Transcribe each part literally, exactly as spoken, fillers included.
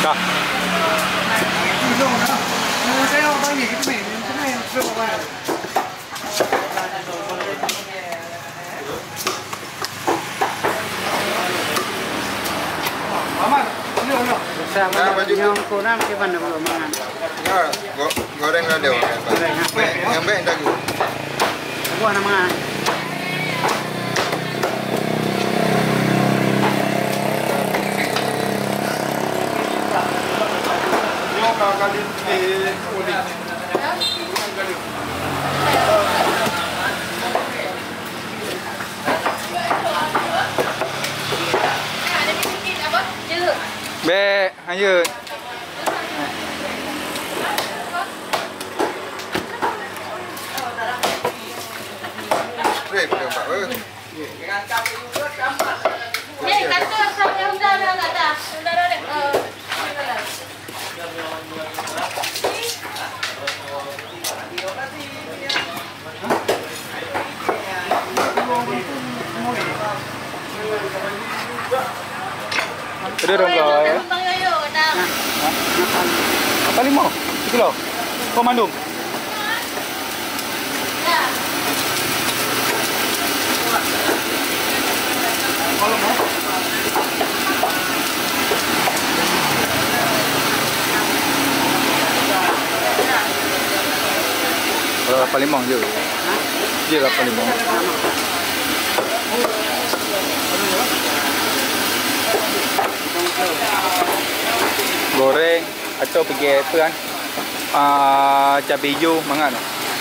Kah? Saya nak bagi kita main, kita main terus apa? Aman, ini ono. Sama Yang kurang ke mana belum makan? Ya, goreng ada. Yang baik dah gitu. Buah nama. Kali eh unik. Be, ayo. Rep, Pak. Eh, kantor sampai udah ada enggak ada. Udah ada. Ada dong kau ya. Apa lima? Kilo. Kau mandum. Kalau mau. Kalau lapan limau je. Dia lapan limau. Goreng atau pergi apa kan? Ah, cabai hijau mangan.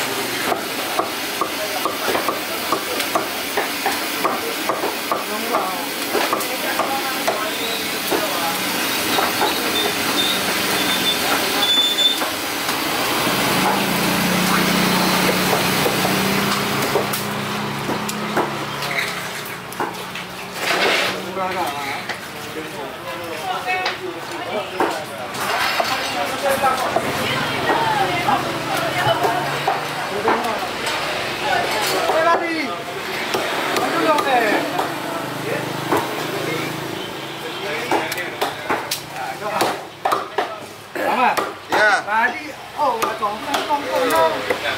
Ya. Tadi, oh, tong tong tong tong.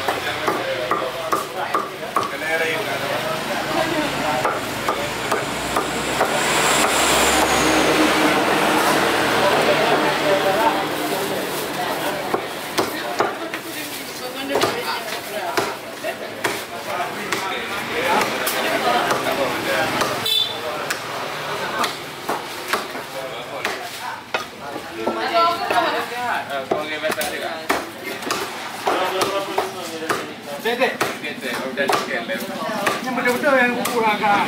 Dede. Dede, udah dikele. Yang betul-betul yang kurang kan.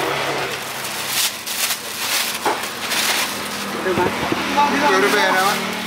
Dua ribu ya,